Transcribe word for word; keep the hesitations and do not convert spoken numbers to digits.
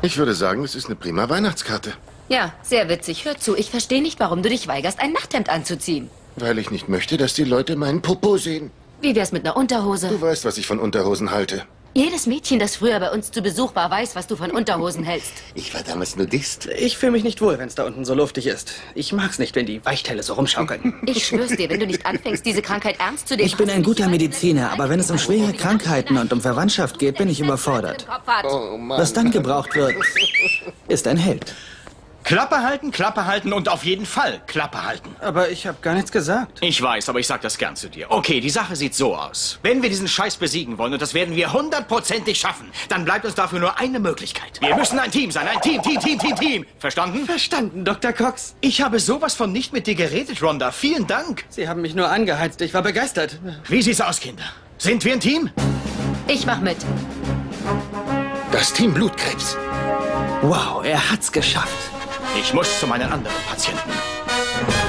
Ich würde sagen, es ist eine prima Weihnachtskarte. Ja, sehr witzig. Hör zu, ich verstehe nicht, warum du dich weigerst, ein Nachthemd anzuziehen. Weil ich nicht möchte, dass die Leute meinen Popo sehen. Wie wär's mit einer Unterhose? Du weißt, was ich von Unterhosen halte. Jedes Mädchen, das früher bei uns zu Besuch war, weiß, was du von Unterhosen hältst. Ich war damals Nudist. Ich fühle mich nicht wohl, wenn es da unten so luftig ist. Ich mag's nicht, wenn die Weichteile so rumschaukeln. Ich schwör's dir, wenn du nicht anfängst, diese Krankheit ernst zu nehmen... Ich bin ein guter Mediziner, aber wenn es um schwere Krankheiten und um Verwandtschaft geht, bin ich überfordert. Oh Mann. Was dann gebraucht wird, ist ein Held. Klappe halten, Klappe halten und auf jeden Fall Klappe halten. Aber ich habe gar nichts gesagt. Ich weiß, aber ich sag das gern zu dir. Okay, die Sache sieht so aus. Wenn wir diesen Scheiß besiegen wollen, und das werden wir hundertprozentig schaffen, dann bleibt uns dafür nur eine Möglichkeit. Wir müssen ein Team sein. Ein Team, Team, Team, Team, Team. Verstanden? Verstanden, Doktor Cox. Ich habe sowas von nicht mit dir geredet, Rhonda. Vielen Dank. Sie haben mich nur angeheizt. Ich war begeistert. Wie sieht's aus, Kinder? Sind wir ein Team? Ich mach mit. Das Team Blutkrebs. Wow, er hat's geschafft. Ich muss zu meinen anderen Patienten.